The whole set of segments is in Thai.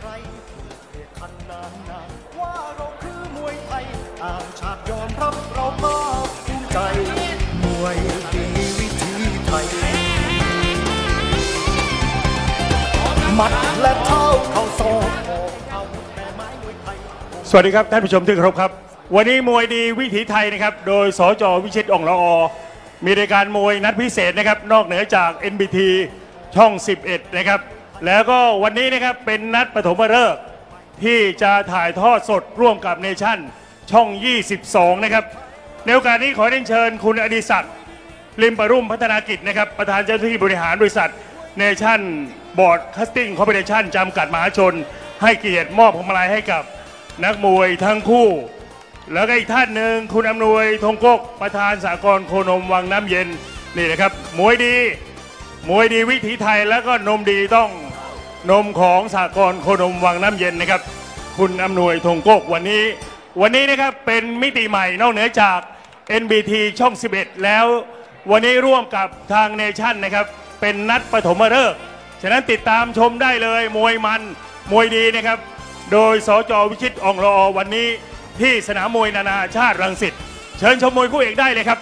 ว่าเราคือมวยไทยต่างชาติยอมรับเราภาคภูมิใจมวยดีวิธีไทยหมัดและเท้าเข้าศอกเอาแม่ไม้มวยไทยสวัสดีครับท่านผู้ชมที่เคารพครับวันนี้มวยดีวิถีไทยนะครับโดยสจ.วิชิต อ่องละอมีรายการมวยนัดพิเศษนะครับนอกเหนือจาก NBT ช่อง 11 นะครับแล้วก็วันนี้นะครับเป็นนัดปฐมฤกษ์ที่จะถ่ายทอดสดร่วมกับเนชั่นช่อง 22 นะครับในโอกาสนี้ขอเรียนเชิญคุณอดิศักดิ์ลิมปรุ่มพัฒนากิจนะครับประธานเจ้าหน้าที่บริหารบริษัทเนชั่นบอร์ดคัสติ้งคอร์ปอเรชั่นจำกัดมหาชนให้เกียรติมอบพวงมาลัยให้กับนักมวยทั้งคู่แล้วก็อีกท่านหนึ่งคุณอำนวยธงกกประธานสหกรณ์โคนมวังน้ำเย็นนี่นะครับมวยดีวิถีไทยแล้วก็นมดีต้องนมของสหกรณ์โคนมวังน้ำเย็นนะครับคุณอำนวยธงกกวันนี้นะครับเป็นมิติใหม่นอกเหนือจาก NBT ช่อง 11 แล้ววันนี้ร่วมกับทางเนชั่นนะครับเป็นนัดปฐมฤกษ์ฉะนั้นติดตามชมได้เลยมวยมันมวยดีนะครับโดยสจ.วิชิต อ่องละอวันนี้ที่สนามมวยนานาชาติรังสิตเชิญชมมวยคู่เอกได้เลยครับ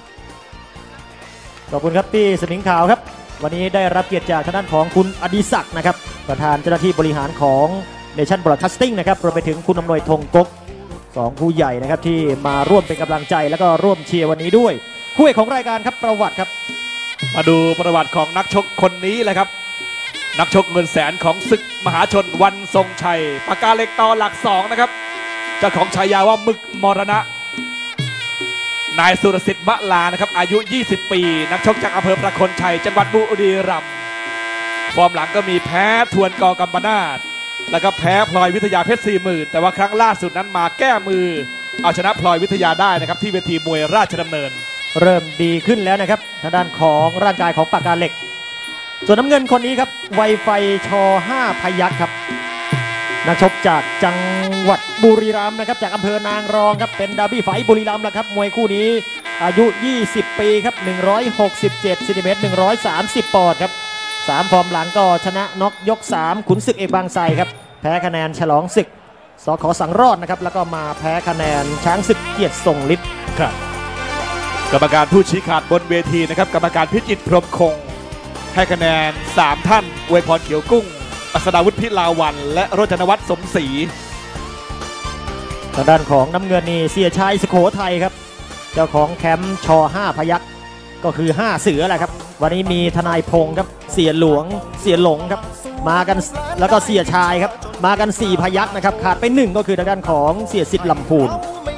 ขอบคุณครับพี่สมิงขาวครับวันนี้ได้รับเกียรติจากทางด้านของคุณอดิศักดิ์นะครับประธานเจ้าหน้าที่บริหารของเนชั่นบรอดคาสติ้งนะครับรวมไปถึงคุณอำนวยธงกก2ผู้ใหญ่นะครับที่มาร่วมเป็นกำลังใจแล้วก็ร่วมเชียร์วันนี้ด้วยคู่เอกของรายการครับประวัติครับมาดูประวัติของนักชกคนนี้เลยครับนักชกเงินแสนของศึกมหาชนวันทรงชัยปากกาเหล็กต่อหลัก2นะครับเจ้าของฉายาว่ามึกมรณะนายสุรสิทธิ์มะลานะครับอายุ 20 ปีนักชกจากอำเภอประโคนชัยจังหวัดบุรีรัมย์ฟอร์มหลังก็มีแพ้ทวนกอกัมปนาทแล้วก็แพ้พลอยวิทยาเพชร 40,000แต่ว่าครั้งล่าสุดนั้นมาแก้มือเอาชนะพลอยวิทยาได้นะครับที่เวทีมวยราชดำเนินเริ่มดีขึ้นแล้วนะครับทางด้านของร่างกายของปากกาเหล็กส่วนน้ำเงินคนนี้ครับไวไฟช5 พยัคฆ์ครับนักชกจากจังหวัดบุรีรัมย์นะครับจากอำเภอนางรองครับเป็นดาร์บี้ไฟบุรีรัมย์แหละครับมวยคู่นี้อายุ 20 ปีครับ167 เซนติเมตร130 ปอนด์ครับ3 ฟอร์มหลังก็ชนะน็อกยก 3 ขุนศึกเอกบางไทรครับแพ้คะแนนฉลองศึกสข.สังรอดนะครับแล้วก็มาแพ้คะแนนช้างศึกเกียรติทรงฤทธิ์ครับกรรมการผู้ชี้ขาดบนเวทีนะครับกรรมการพิจิตรพรหมคงให้คะแนน3 ท่านอวยพรเขียวกุ้งอัศดาวุฒิพิลาวันและโรจนวัฒน์สมศรีทางด้านของน้ำเงินนี่เสียชัยสุโขทัยครับเจ้าของแคมป์ช5 พยัคฆ์ก็คือ5 เสือแหละครับวันนี้มีทนายพงศ์ครับเสียหลวงเสียหลงครับมากันแล้วก็เสียชายครับมากัน4 พยัคฆ์นะครับขาดไป1ก็คือทางด้านของเสียสิทธิ์ลำพูน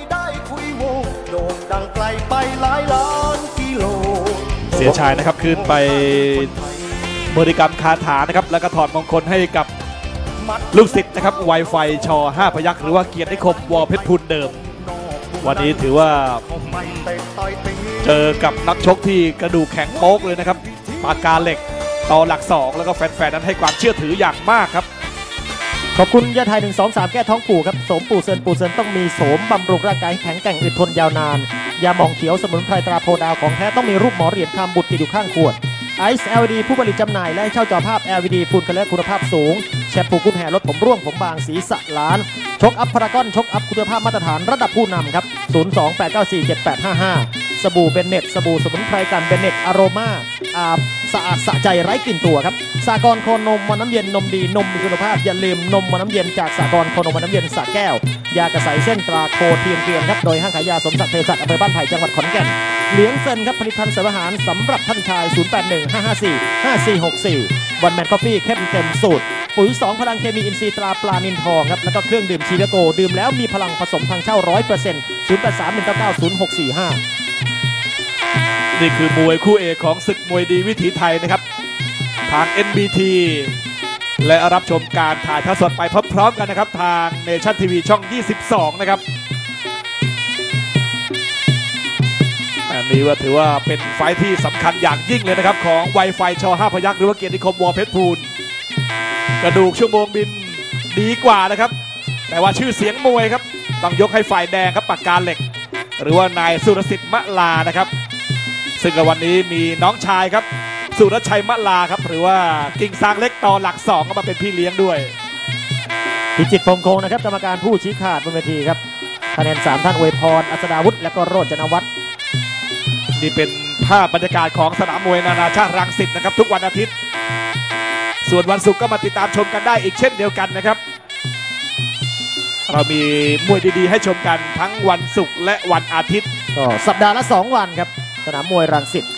เสียชายนะครับขึ้นไปบริกรรมคาถานะครับแล้วก็ถอดมงคลให้กับลูกศิษย์นะครับไวไฟช5 พยัคฆ์หรือว่าเกียรตินิคมวอเพชรพูนเดิมวันนี้ถือว่าเจอกับนักชกที่กระดูกแข็งโป๊กเลยนะครับปากกาเหล็กต่อหลัก2แล้วก็แฟนๆนั้นให้ความเชื่อถืออย่างมากครับขอบคุณยาไทย123แก้ท้องผูกครับโสมปูเซินต้องมีโสมบำรุงร่างกายแข็งแกร่งอึดทนยาวนานยาหม่องเขียวสมุนไพรตราโพดาวของแท้ต้องมีรูปหมอเหรียญคำบุตรติดอยู่ข้างขวดไอซ์ LED ผู้ผลิตจำหน่ายและเช่าจอภาพ LED ฝุ่นกันและคุณภาพสูงแชมพูกุ้งแห่ลดผมร่วงผมบางสีสะล้านชกอัพพารากอนชกอัพคุณภาพมาตรฐานระดับผู้นำครับ028947855สบู่เบนเน็ตสบู่สมุนไพรกันเบนเน็ตอโรมาอาบสะอาดสะใจไร้กลิ่นตัวครับสากรณ์โคนมมันน้ำเย็นนมดีนมมีคุณภาพอย่าลืมนมมันน้ำเย็นจากสากรณ์โคนมมันน้ำเย็นสระแก้วยากระใสเส้นตราโคเทียมเกลียนครับโดยห้างขายยาสมศักดิ์เภสัชอำเภอบ้านไผ่จังหวัดขอนแก่นเหลียงเซินครับผลิตภัณฑ์เสริมอาหารสำหรับท่านชาย0815545464วันแมนคอฟฟี่เข้มเต็มสูตรปุ๋ย2พลังเคมีอินทรีย์ตราปลานินทองครับแล้วก็เครื่องดื่มชีเวโกดื่มแล้วมีพลังผสมทางเช่า 100% 0831990645 นี่คือมวยคู่เอกของศึกมวยดีวิถีไทยนะครับทาง NBT และรับชมการถ่ายทอดสดไปพร้อมๆกันนะครับทางเนชั่นทีวีช่อง 22 นะครับอันนี้ว่าถือว่าเป็นไฟท์ที่สำคัญอย่างยิ่งเลยนะครับของไวไฟช5 พยัคฆ์หรือว่าเกียรตินิคมวอเพชรพูนกระดูกชั่วโมงบินดีกว่านะครับแต่ว่าชื่อเสียงมวยครับต้องยกให้ฝ่ายแดงครับปากกาเหล็กหรือว่านายสุรสิทธิ์มะลานะครับซึ่งวันนี้มีน้องชายครับสุรชัยมะลาครับหรือว่ากิ่งซางเล็กต่อหลัก2ก็มาเป็นพี่เลี้ยงด้วยพิจิตรพรหมคงนะครับกรรมการผู้ชี้ขาดบนเวทีครับคะแนน3ท่านอวยพรอัศดาวุฒิและก็โรจนวัฒน์นี่เป็นภาพบรรยากาศของสนามมวยนานาชาติรังสิตนะครับทุกวันอาทิตย์ส่วนวันศุกร์ก็มาติดตามชมกันได้อีกเช่นเดียวกันนะครับเรามีมวยดีๆให้ชมกันทั้งวันศุกร์และวันอาทิตย์ก็สัปดาห์ละ2วันครับสนามมวยรังสิต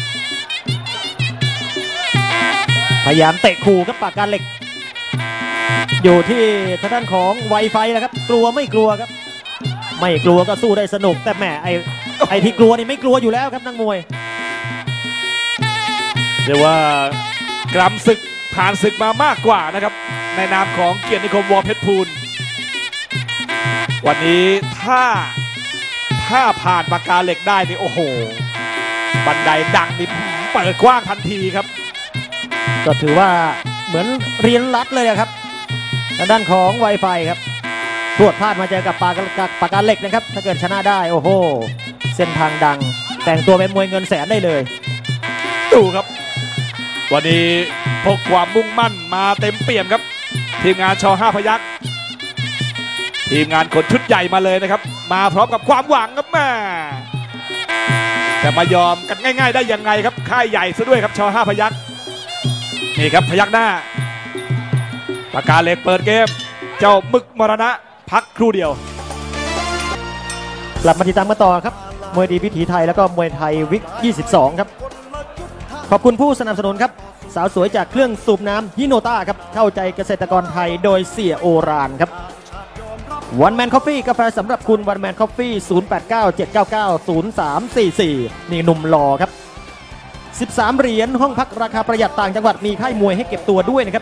พยายามเตะขู่ครับปากกาเหล็กอยู่ที่ทางด้านของไวไฟนะครับกลัวไม่กลัวครับไม่กลัวก็สู้ได้สนุกแต่แหมไอ้ที่กลัวนี่ไม่กลัวอยู่แล้วครับนักมวยเรียกว่ากรำศึกผ่านศึกมามากกว่านะครับในนามของเกียรตินิคมวอเพชรพูลวันนี้ถ้าผ่านปากกาเหล็กได้นี่โอ้โหบันไดดังนี่เปิดกว้างทันทีครับก็ถือว่าเหมือนเรียนรัดเลยครับทางด้านของไวไฟครับตรวจพลาดมาเจอกับปากกาเหล็กนะครับถ้าเกิดชนะได้โอ้โหเส้นทางดังแต่งตัวเป็นมวยเงินแสนได้เลยดูครับวันนี้พกความมุ่งมั่นมาเต็มเปี่ยมครับทีมงานช.5 พยัคฆ์ทีมงานขนชุดใหญ่มาเลยนะครับมาพร้อมกับความหวังครับแม่แต่มายอมกันง่ายๆได้ยังไงครับค่ายใหญ่ซะด้วยครับช.5 พยัคฆ์นี่ครับพยัคฆ์หน้าปากกาเหล็กเปิดเกมเจ้ามึกมรณะพักครู่เดียวกลับมาติดตามกันต่อครับมวยดีวิถีไทยแล้วก็มวยไทยวิก22ครับขอบคุณผู้สนับสนุนครับสาวสวยจากเครื่องสูบน้ำฮิโนต้าครับเข้าใจเกษตรกรไทยโดยเสียโอรานครับวันแมนคอฟฟี่กาแฟสำหรับคุณวันแมนคอฟฟี่0897990344นี่หนุ่มหล่อครับ13เหรียญห้องพักราคาประหยัดต่างจังหวัดมีค่ายมวยให้เก็บตัวด้วยนะครับ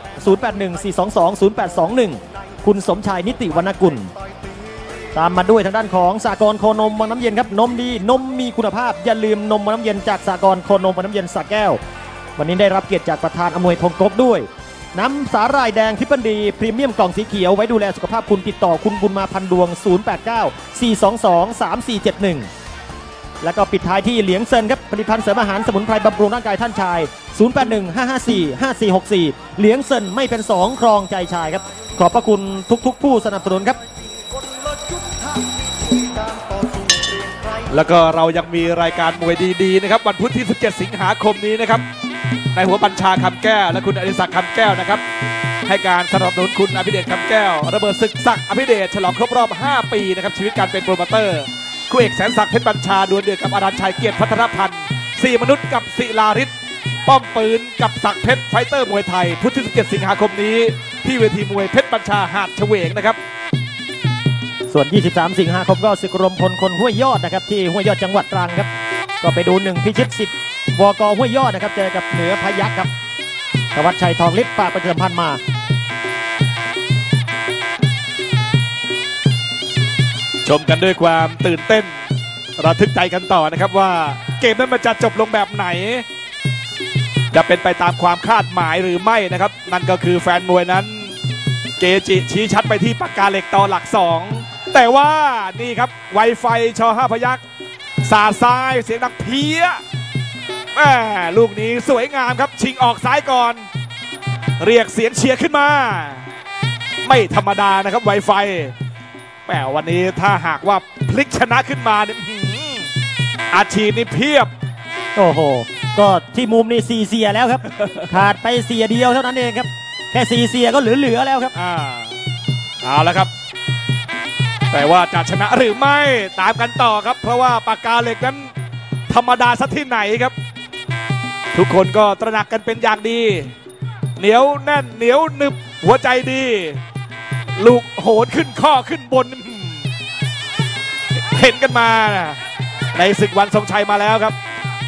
0814220821คุณสมชายนิติวรรณกุลตามมาด้วยทางด้านของสากลโคนมวังน้ำเย็นครับนมดีนมมีคุณภาพอย่าลืมนมวังน้ำเย็นจากสากลโคนมวังน้ำเย็นสระแก้ววันนี้ได้รับเกียรติจากประธานอำนวยพงศ์กบด้วยน้ำสาหร่ายแดงทิพย์ดีพรีเมียมกล่องสีเขียวไว้ดูแลสุขภาพคุณติดต่อคุณบุญมาพันดวง0894223471แล้วก็ปิดท้ายที่เหลียงเซินครับผลิตภัณฑ์เสริมอาหารสมุนไพรบำรุงร่างกายท่านชาย0815545464เหลียงเซินไม่เป็น2ครองใจชายครับขอบพระคุณทุกผู้สนับสนุนครับแล้วก็เรายังมีรายการมวยดีๆนะครับวันพุธที่17สิงหาคมนี้นะครับในหัวบัญชาคำแก้วและคุณอดิศักดิ์คำแก้วนะครับให้การสนับสนุนคุณอภิเดชคำแก้วระเบิดศึกศักดิ์อภิเดชฉลองครบรอบ5 ปีนะครับชีวิตการเป็นโปรโมเตอร์คู่เอกแสนศักดิ์เพชรบัญชาดวลเดือดกับอรัญชัยเกียรติพัฒนพันธ์4มนุษย์กับศิลาริศป้อมปืนกับศักดิ์เพชรไฟเตอร์มวยไทยพุธที่17สิงหาคมนี้ที่เวทีมวยเพชรบัญชาหาดเฉวงนะครับส่วน23สิงหาคมก็ศึกรวมพลคนห้วยยอดนะครับที่ห้วยยอดจังหวัดตรังครับก็ไปดู1พิชิต10วกห้วยยอดนะครับเจอกับเหนือพยัคฆ์ครับธวัชชัยทองฤทธิ์ฝากประชาสัมพันธ์มาชมกันด้วยความตื่นเต้นระทึกใจกันต่อนะครับว่าเกมนั้นมันจะจบลงแบบไหนจะเป็นไปตามความคาดหมายหรือไม่นะครับนั่นก็คือแฟนมวยนั้นเกจิชี้ชัดไปที่ปากกาเหล็กต่อหลัก2แต่ว่านี่ครับไวไฟช.5 พยัคฆ์สาดซ้ายเสียงดังเพี้ยลูกนี้สวยงามครับชิงออกซ้ายก่อนเรียกเสียงเชียร์ขึ้นมาไม่ธรรมดานะครับไวไฟวันนี้ถ้าหากว่าพลิกชนะขึ้นมาเนี่ยอาชีพนี่เพียบโอ้โหก็ที่มุมนี่4เสียแล้วครับขาดไปเสียเดียวเท่านั้นเองครับแค่4เสียก็เหลือแล้วครับเอาแล้วครับแต่ว่าจะชนะหรือไม่ตามกันต่อครับเพราะว่าปากกาเหล็กนั้นธรรมดาซะที่ไหนครับทุกคนก็ตระหนักกันเป็นอย่างดีเหนียวแน่นเหนียวหนึบหัวใจดีลูกโหนขึ้นข้อขึ้นบนเห็นกันมาในศึกวันทรงชัยมาแล้วครับ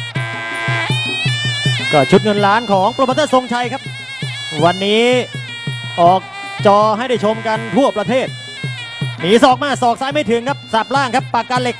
ก็ชุดเงินล้านของโปรโมเตอร์ทรงชัยครับวันนี้ออกจอให้ได้ชมกันทั่วประเทศหนีศอกมาศอกซ้ายไม่ถึงครับสับล่างครับปากกาเหล็ก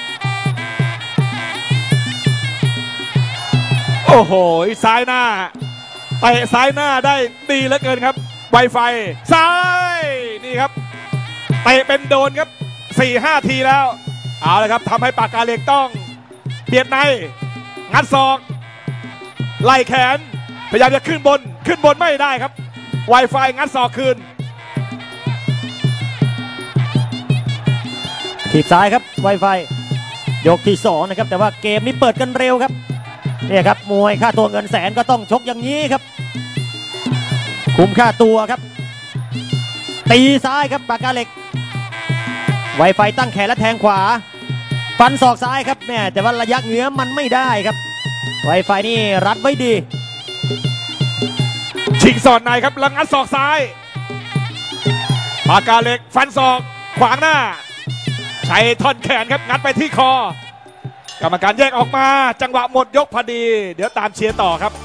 โอ้โหซ้ายหน้าเตะซ้ายหน้าได้ดีเหลือเกินครับไวไฟซ้ายนี่ครับเตะเป็นโดนครับ 4-5 ทีแล้วเอาเลยครับทำให้ปากกาเหล็กต้องเบียดในงัดศอกไล่แขนพยายามจะขึ้นบนไม่ได้ครับไวไฟงัดศอกคืนถีบซ้ายครับไวไฟยกที่2นะครับแต่ว่าเกมนี้เปิดกันเร็วครับเนี่ยครับมวยค่าตัวเงินแสนก็ต้องชกอย่างนี้ครับคุ้มค่าตัวครับตีซ้ายครับปากกาเหล็กไวไฟตั้งแขนและแทงขวาฟันศอกซ้ายครับเนี่ยแต่ว่าระยะเงื้อมันไม่ได้ครับไวไฟนี่รัดไว้ดีชิงสอดในครับแล้วงัดศอกซ้ายปากกาเหล็กฟันศอกขวางหน้าใช้ท่อนแขนครับงัดไปที่คอกรรมการแยกออกมาจังหวะหมดยกพอดีเดี๋ยวตามเชียร์ต่อครับ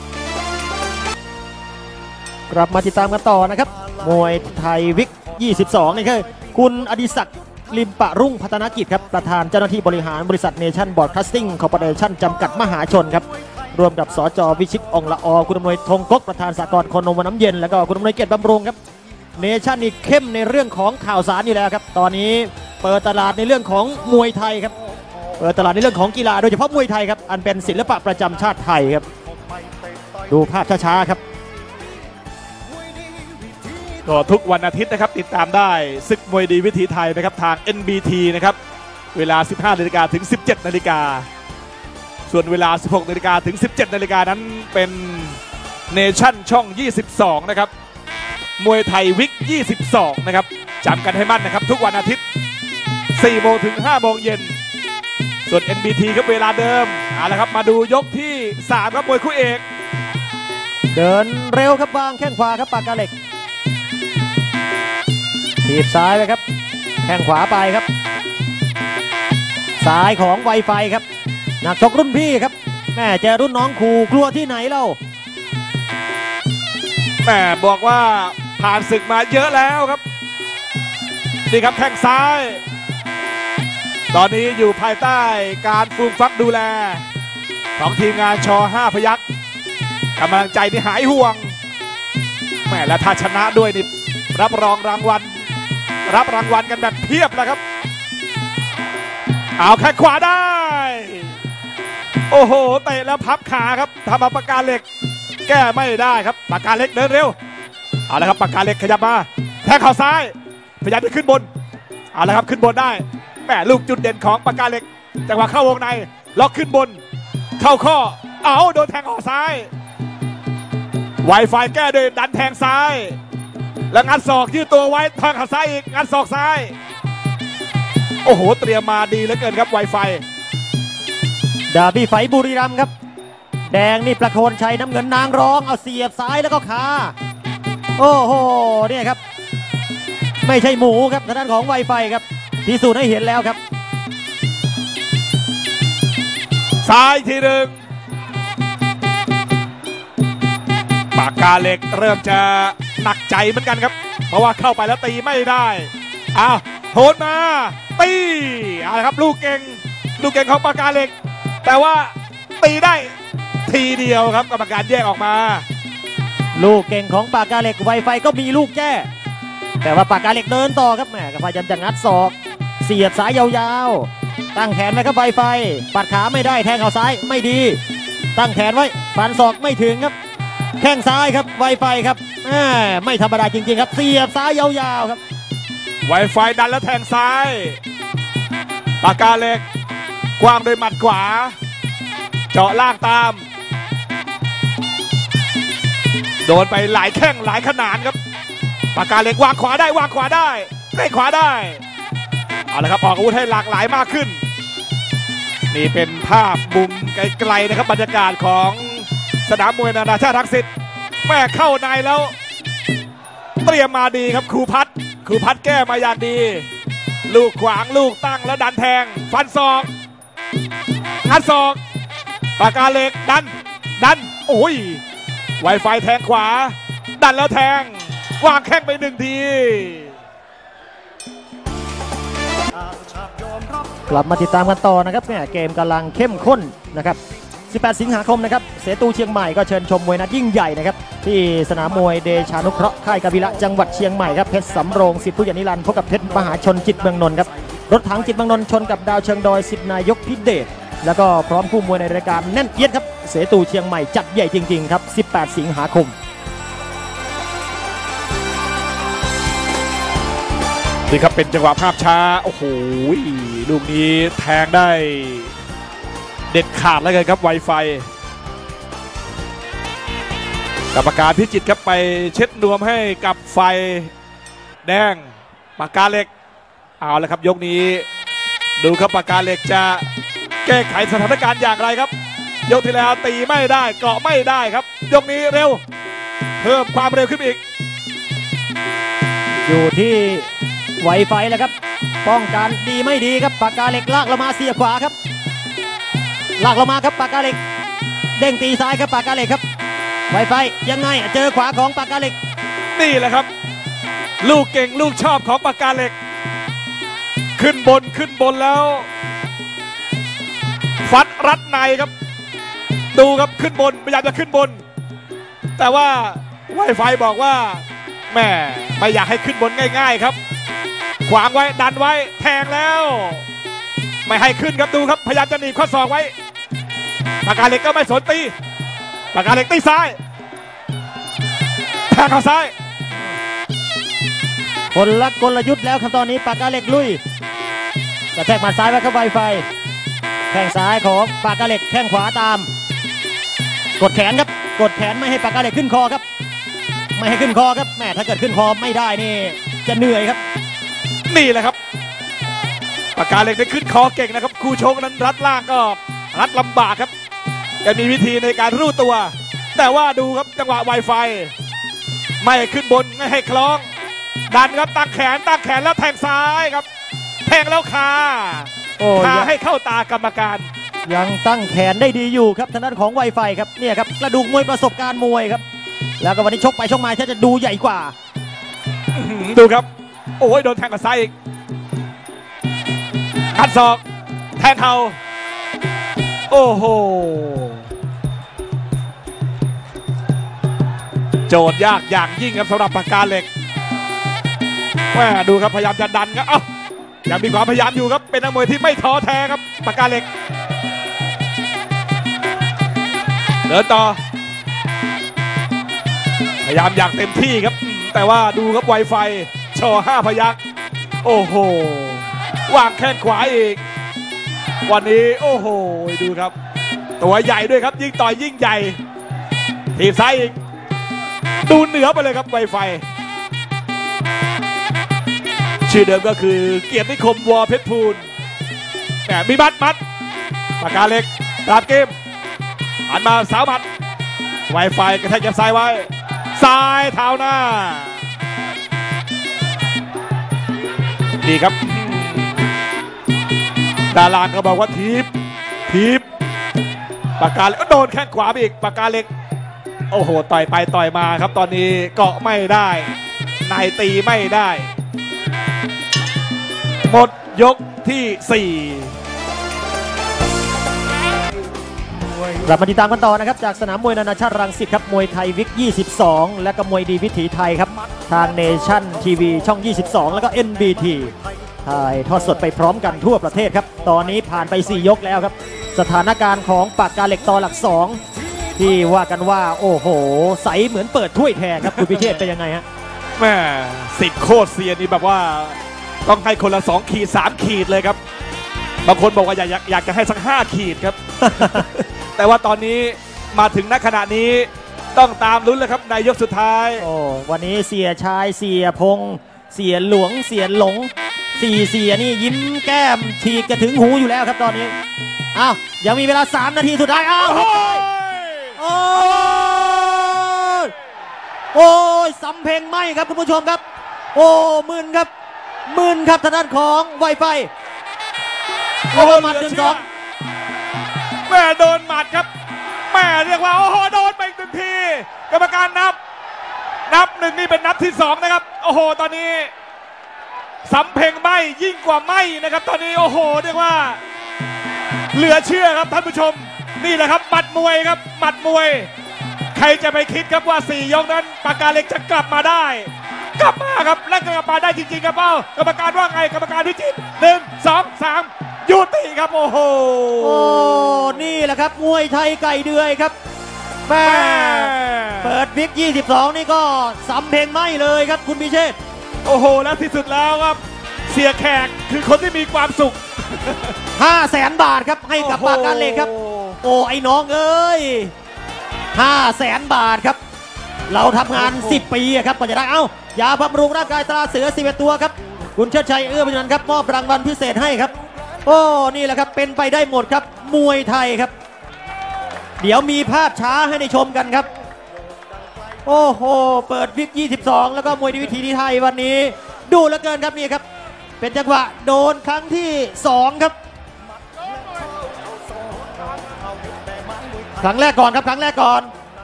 กลับมาติดตามกันต่อนะครับมวยไทยวิก22นี่คือคุณอดิศักดิ์ลิมปะรุ่งพัฒนกิจครับประธานเจ้าหน้าที่บริหารบริษัทเนชั่นบอร์ดคัสติ้งคอร์ปอเรชั่นจำกัดมหาชนครับรวมกับสจ.วิชิตอ่องละออคุณอำนวยธงกกประธานสหกรณ์คนนมน้ำเย็นแล้วก็คุณอำนวยเกียรติบำรุงครับเนชั่นนี่เข้มในเรื่องของข่าวสารอยู่แล้วครับตอนนี้เปิดตลาดในเรื่องของมวยไทยครับเปิดตลาดในเรื่องของกีฬาโดยเฉพาะมวยไทยครับอันเป็นศิลปะประจำชาติไทยครับดูภาพช้าๆครับก็ทุกวันอาทิตย์นะครับติดตามได้ศึกมวยดีวิถีไทยนะครับทาง NBT นะครับเวลา 15 นาฬิกาถึง 17 นาฬิกาส่วนเวลา 16 นาฬิกาถึง 17 นาฬิกานั้นเป็นเนชั่นช่อง 22 นะครับมวยไทยวิก 22 นะครับจำกันให้มั่นนะครับทุกวันอาทิตย์ 4 โมงถึง 5 โมงเย็นส่วน NBT ครับเวลาเดิมเอาละครับมาดูยกที่ 3 ครับมวยคู่เอกเดินเร็วครับวางแข้งขวาครับปากกาเหล็กถีบซ้ายไปครับแข้งขวาไปครับซ้ายของไวไฟครับนักชกรุ่นพี่ครับแม่เจอรุ่นน้องขู่กลัวที่ไหนเล่าแม่บอกว่าผ่านศึกมาเยอะแล้วครับนี่ครับแข้งซ้ายตอนนี้อยู่ภายใต้การฟูมฟักดูแลของทีมงานช.5 พยัคฆ์กำลังใจที่หายห่วงแม่และถ้าชนะด้วยนี่รับรางวัลกันแบบเพียบแล้วครับเอาแข้งขวาได้โอ้โหเตะแล้วพับขาครับทำเอาปากกาเหล็กแก้ไม่ได้ครับปากกาเหล็กเดินเร็วเอาละครับปากกาเหล็กขยับมาแทงเข่าซ้ายพยายามจะขึ้นบนเอาละครับขึ้นบนได้แหมลูกจุดเด่นของปากกาเหล็กจังหวะเข้าวงในล็อกขึ้นบนเข้าข้อเอาโดนแทงเข่าซ้ายไวไฟแก้ด้วยดันแทงซ้ายแล้วงัดศอกยืดตัวไว้ทางขาซ้ายอีกงัดศอกซ้ายโอ้โหเตรียมมาดีเหลือเกินครับไวไฟดาบี้ไฟบุรีรัมย์ครับแดงนี่ประโคนชัยน้ำเงินนางรองเอาเสียบซ้ายแล้วก็ขาโอ้โหเนี่ยครับไม่ใช่หมูครับทางด้านของไวไฟครับพิสูจน์ให้เห็นแล้วครับซ้ายทีหนึ่งปากกาเหล็กเริ่มจะหนักใจเหมือนกันครับเพราะว่าเข้าไปแล้วตีไม่ได้อ้าวโหดมาตีเอาละครับลูกเก่งของปากกาเหล็กแต่ว่าตีได้ทีเดียวครับกรรมการแยกออกมาลูกเก่งของปากกาเหล็กไวไฟก็มีลูกแก้แต่ว่าปากกาเหล็กเดินต่อครับแหมก็พยายามจะงัดศอกเสียบซ้ายยาวๆตั้งแขนไว้ครับไวไฟปัดขาไม่ได้แทงเข่าซ้ายไม่ดีตั้งแขนไว้ฟันศอกไม่ถึงครับแข้งซ้ายครับไวไฟครับไม่ธรรมดาจริงๆครับเสียบซ้ายยาวๆครับไวไฟดันแล้วแทงซ้ายปากกาเหล็กกว้างโดยหมัดขวาเจาะล่างตามโดนไปหลายแข้งหลายขนานครับปากกาเหล็กวางขวาได้เตะขวาได้เอาละครับออกอาวุธให้หลากหลายมากขึ้นนี่เป็นภาพมุมไกลๆนะครับบรรยากาศของสนามมวยนานาชาติทักษิณแม่เข้าในแล้วเตรียมมาดีครับครูพัดแก้มาอย่างดีลูกขวางลูกตั้งแล้วดันแทงฟันศอกงัดศอกปากกาเหล็กดันโอ้ยไวไฟแทงขวาดันแล้วแทงวางแข้งไปหนึ่งทีกลับมาติดตามกันต่อนะครับเนี่ยเกมกำลังเข้มข้นนะครับ18 สิงหาคมนะครับเสตูเชียงใหม่ก็เชิญชมมวยนัดยิ่งใหญ่นะครับที่สนามมวยเดชานุเคราะห์ค่ายกบิละจังหวัดเชียงใหม่ครับเพชรสำโรงสิทธิผู้ใหญ่นิรันดร์พบกับเพชรมหาชนจิตเมืองนนท์ครับรถถังจิตเมืองนนท์ชนกับดาวเชิงดอยสิทธินายกพิเดชแล้วก็พร้อมคู่มวยในรายการแน่นเอียดครับเสตูเชียงใหม่จัดใหญ่จริงๆครับ18 สิงหาคมนี่ครับเป็นจังหวะภาพช้าโอ้โหลูกนี้แทงได้เด็ดขาดแล้วกันครับไวไฟกรรมการพิจิตรครับไปเช็ดนวมให้กับไฟแดงปากกาเหล็กเอาละครับยกนี้ดูครับปากกาเหล็กจะแก้ไขสถานการณ์อย่างไรครับยกที่แล้วตีไม่ได้เกาะไม่ได้ครับยกนี้เร็วเพิ่มความเร็วขึ้นอีกอยู่ที่ไวไฟแล้วครับป้องกันดีไม่ดีครับปากกาเหล็กลากลงมาเสียบขวาครับลากลงมาครับปากกาเหล็กเด้งตีซ้ายครับปากกาเหล็กครับไวไฟยังไงเจอขวาของปากกาเหล็กนี่แหละครับลูกเก่งลูกชอบของปากกาเหล็กขึ้นบนแล้วฟัดรัดในครับดูครับขึ้นบนพยายามจะขึ้นบนแต่ว่าไวไฟบอกว่าแม่ไม่อยากให้ขึ้นบนง่ายๆครับขวางไว้ดันไว้แทงแล้วไม่ให้ขึ้นครับดูครับพยายามจะหนีบข้อศอกไว้ปากกาเหล็กก็ไม่สนตีปากกาเหล็กตีซ้ายแทงเข้าซ้ายคนละกลยุทธ์แล้วครับตอนนี้ปากกาเหล็กลุยกระแทกหมัดซ้ายไว้ครับไวไฟแข้งซ้ายของปากกาเหล็กแข้งขวาตามกดแขนครับกดแขนไม่ให้ปากกาเหล็กขึ้นคอครับไม่ให้ขึ้นคอครับแม่ถ้าเกิดขึ้นคอไม่ได้นี่จะเหนื่อยครับนี่แหละครับปากกาเหล็กได้ขึ้นคอเก่งนะครับคู่ชกนั้นรัดล่างก็รัดลำบากครับแกมีวิธีในการรู้ตัวแต่ว่าดูครับจังหวะไวไฟไม่ให้ขึ้นบนไม่ให้คล้องดันครับตั้งแขนแล้วแทงซ้ายครับแทงแล้วคาให้เข้าตากรรมการยังตั้งแขนได้ดีอยู่ครับทางด้านของไวไฟครับเนี่ยครับกระดูกมวยประสบการณ์มวยครับแล้วก็วันนี้ชกไปชกมาถ้าจะดูใหญ่กว่าดูครับโอ้ยโดนแทงกับซ้ายอีกขัดศอกแทงเข่าโอ้โหโจทย์ยากอย่างยิ่งครับสำหรับปากกาเหล็กแม่ดูครับพยายามจะดันครับยังมีความพยายามอยู่ครับเป็นนักมวยที่ไม่ท้อแท้ครับปากกาเหล็กเดินต่อพยายามอย่างเต็มที่ครับแต่ว่าดูครับไวไฟชอ5พยัคฆ์โอ้โหวางแข้งขวาอีกวันนี้โอ้โหดูครับตัวใหญ่ด้วยครับยิ่งต่อยยิ่งใหญ่ทีบซ้ายอีกดูเหนือไปเลยครับไวไฟชื่อเดิมก็คือเกียรตินิคมวอเพชรพูลแต่มีมัดปากกาเหล็กรับเกมหันมาสาวหมัดไวไฟกระแทกยับซ้ายไว้ซ้ายเท้าหน้าดีครับดารางก็บอกว่าทีบปากกาเหล็กก็โดนแข้งขวาไปอีกปากกาเหล็กโอ้โหต่อยไปต่อยมาครับตอนนี้เกาะไม่ได้นายตีไม่ได้หมดยกที่4 กลับมาติดตามกันต่อนะครับจากสนามมวยนานาชาติรังสิตครับมวยไทยวิก22และก็มวยดีวิถีไทยครับทางเนชั่นทีวีช่อง22แล้วก็ NBT ถ่ายทอดสดไปพร้อมกันทั่วประเทศครับตอนนี้ผ่านไป4ยกแล้วครับสถานการณ์ของปากกาเหล็กต่อหลัก2ที่ว่ากันว่าโอ้โหใสเหมือนเปิดถ้วยแทนครับคุณพิเชษเป็นยังไงฮะแม่สิทธิ์โคตรเซียนนี่แบบว่าต้องให้คนละ2 ขีด 3 ขีดเลยครับบางคนบอกว่าอยากจะให้สัก5 ขีดครับ แต่ว่าตอนนี้มาถึงณขณะนี้ต้องตามลุ้นเลยครับในยกสุดท้ายโอ้วันนี้เสียชายเสียพงเสียหลวงเสียหลงเสียนี่ยิ้มแก้มฉีกจะถึงหูอยู่แล้วครับตอนนี้อ้าวยังมีเวลา3 นาทีสุดท้ายอ้าวโอ้ยสำเพ็งไหมครับคุณผู้ชมครับโอ้มึนครับทางด้านของไวไฟโอ้หมัด1-2 แม่โดนหมัดครับแม่เรียกว่าโอ้โหโดนไป1 ทีกรรมการนับ1นี่เป็นนับที่2นะครับโอ้โหตอนนี้สำเพ็งไหมยิ่งกว่าไหมนะครับตอนนี้โอ้โหเรียกว่าเหลือเชื่อครับท่านผู้ชมนี่แหละครับหมัดมวยครับหมัดมวยใครจะไปคิดครับว่า4 ยกนั้นปากกาเหล็กจะกลับมาได้กลับมาครับและกลับมาได้จริงๆครับกรรมการว่าไงกรรมการพิจิตร1 2 3ยุติครับโอ้โหนี่แหละครับมวยไทยไก่เดือยครับแม่เปิดวิก22นี่ก็สำเพ็งไหมเลยครับคุณพิเชษโอ้โหและที่สุดแล้วครับเสียแขกคือคนที่มีความสุข 500,000 บาทครับให้กับปากกาเหล็กครับโอ้ไอ้น้องเอ้ย500,000 บาทครับเราทำงาน 10 ปีครับกว่าจะได้ยาบำรุงร่างกายตราเสือ11ตัวครับคุณเชิดชัยเอื้อพินันท์ครับมอบรางวัลพิเศษให้ครับโอ้นี่แหละครับเป็นไปได้หมดครับมวยไทยครับเดี๋ยวมีภาพช้าให้ได้ชมกันครับโอ้โหเปิดวิก22แล้วก็มวยดีวิถีไทยวันนี้ดูเหลือเกินครับนี่ครับเป็นจังหวะโดนครั้งที่2ครับครั้งแรกก่อนครับครั้งแรกก่อน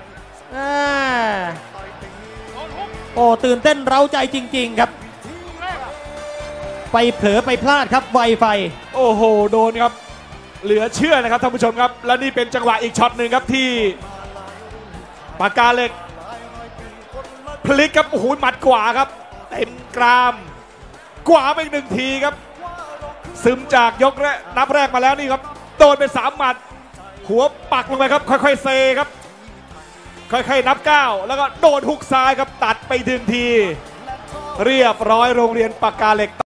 โอ้ตื่นเต้นเร้าใจจริงๆครับไปเผลอไปพลาดครับไวไฟโอ้โหโดนครับเหลือเชื่อนะครับท่านผู้ชมครับและนี่เป็นจังหวะอีกช็อตหนึ่งครับที่ปากกาเหล็กพลิกครับโอ้โหหมัดขวาครับเต็มกรามขวาไปอีก1 ทีครับซึมจากยกแรกนับแรกมาแล้วนี่ครับโดนไป3 หมัดหัวปักลงไปครับค่อยๆเซครับค่อยๆนับ9แล้วก็โดนฮุกซ้ายครับตัดไป1 ทีเรียบร้อยโรงเรียนปากกาเหล็ก